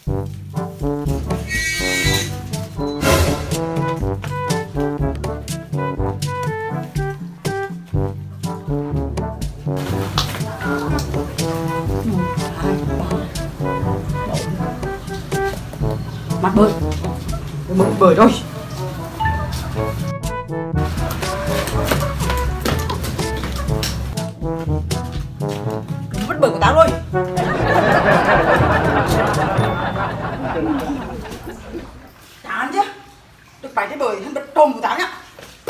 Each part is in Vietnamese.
Mặt bơi bơi thôi. Mất bơi của tao rồi. Chán chứ. Được bài thế bơi hơn bật trôm của tao nhá.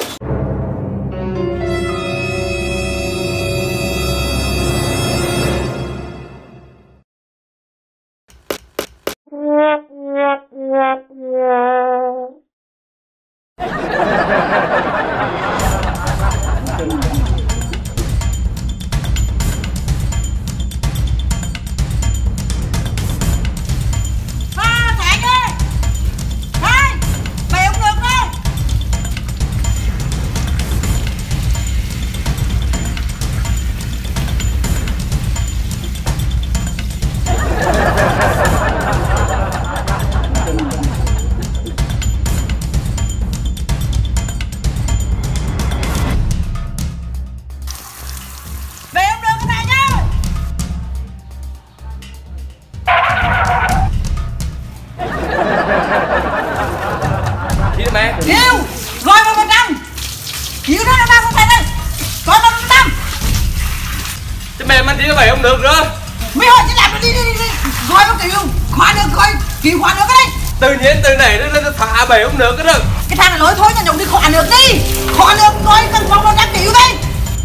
Mày không được nữa. Mày hỏi chứ làm nó đi gọi nó kiểu khóa được coi kiểu khóa được cái đây. Tự nhiên từ này nó thả bể không được cái được. Cái thằng này nói thôi nhà nhộng đi khóa được đi. Khóa được coi cần phòng nó đang kiểu đây.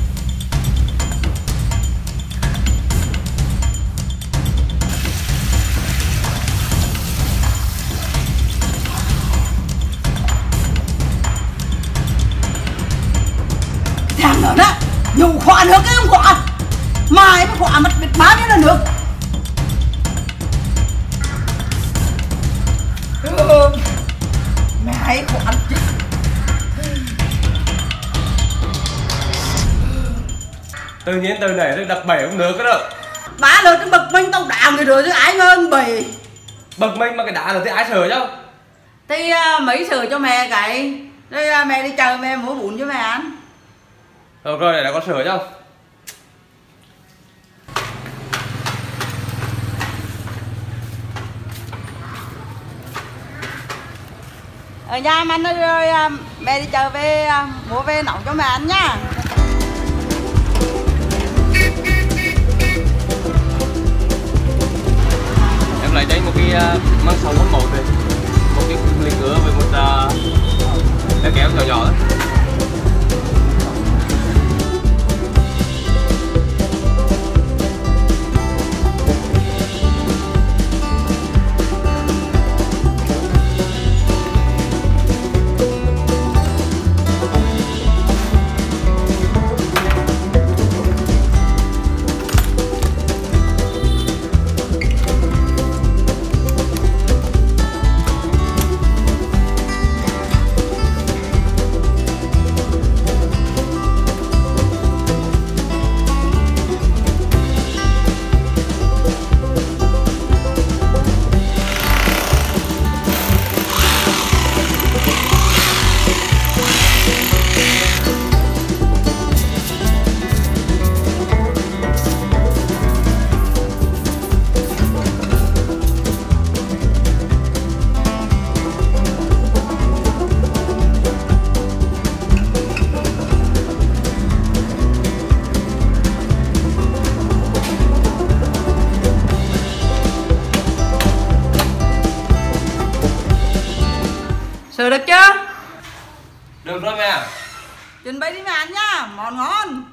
Thằng nữa đó dù khóa được cái không khóa. Mai mới khóa mất biết bao nhiêu lần được. Mẹ hãy khóa chứ. Tự nhiên từ này nó đập bể không được cái đâu. Bá lượt cái bực mình tao đào người rồi chứ ai ngơn bì. Bực mình mà cái đá là thì ai sửa chứ. Thì Mỹ sửa cho mẹ cái. Rồi mẹ đi chờ mẹ mua bún cho mẹ ăn. Rồi để có sửa chứ. Ở nhà em ăn rồi mẹ đi chờ về mua về nấu cho mẹ ăn nhá. Em lấy đây một cái măng sống mắm một này, một cái ly cửa với một cái kéo nhỏ nhỏ đó. Sửa được chưa? Được rồi mẹ. Chuẩn bị đi mẹ ăn nhá, món ngon.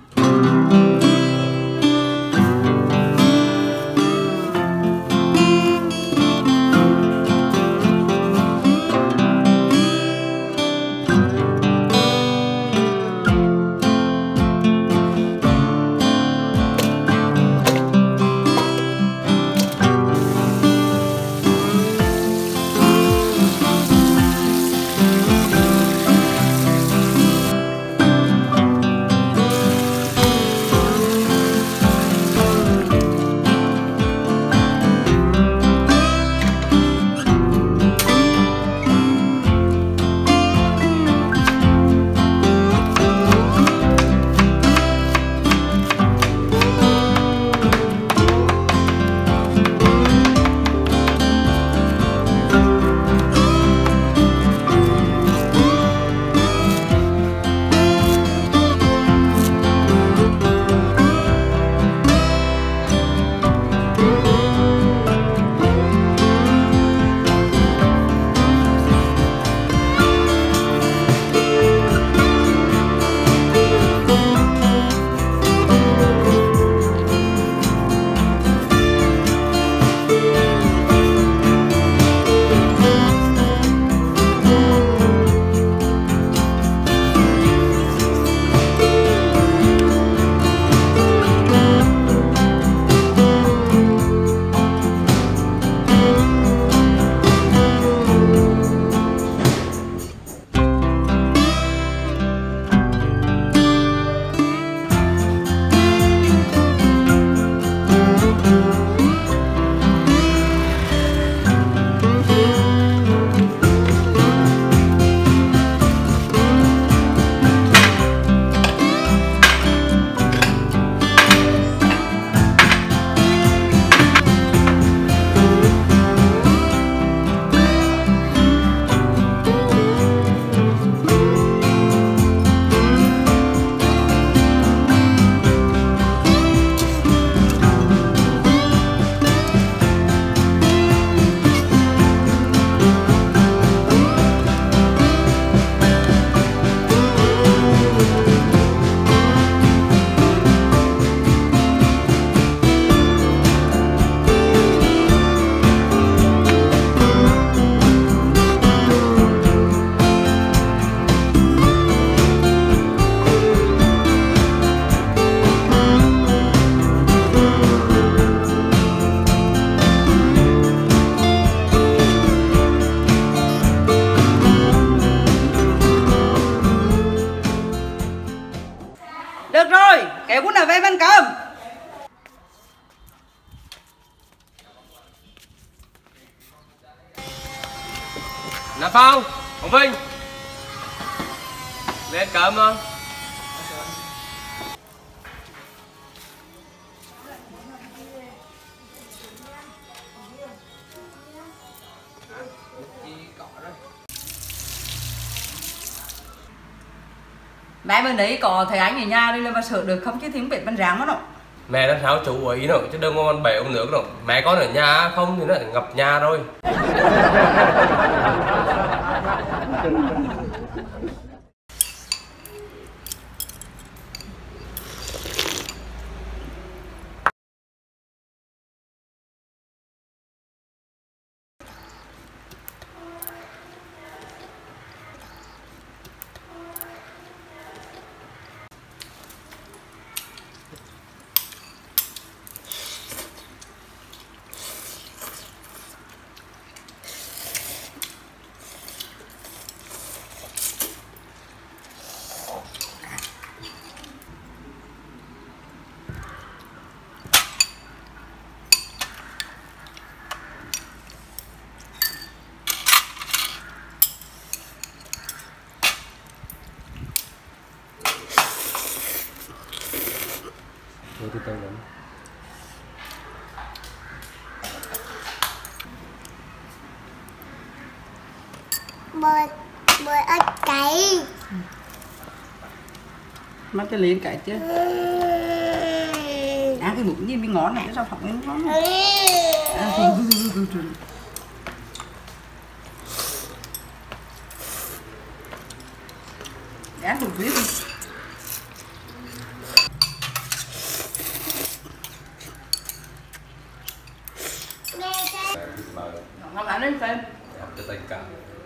Nè Phong, ông Vinh, lên cơm không? Mẹ bên đấy có thầy anh ở nhà đi lên mà sợ được không chứ thì không biết bánh rán mất đâu. Mẹ làm sao chú ý nữa chứ đừng có ăn bể uống nước đâu. Mẹ con ở nhà không thì nó lại ngập nhà rồi. Từ từ lắm. Bơi ớt cay. Mất cái liền cậy chứ. Ăn cái bụng gì mới ngon này, sao không ăn ngon. Ăn bụng biết đi. Ngon lắm đấy xem. Cho tình cảm.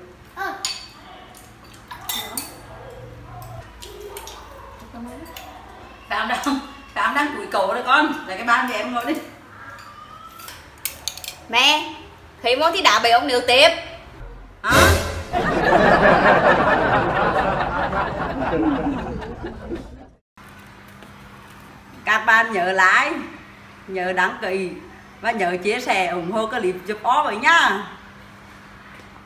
Phạm đang cúi cổ đây con, để cái bàn thì em ngồi đi. Mẹ, khi muốn thì đá bể ông nước tiếp. Hả? Các bạn nhớ like, nhớ đăng ký và nhớ chia sẻ ủng hộ clip giúp ó với nhá.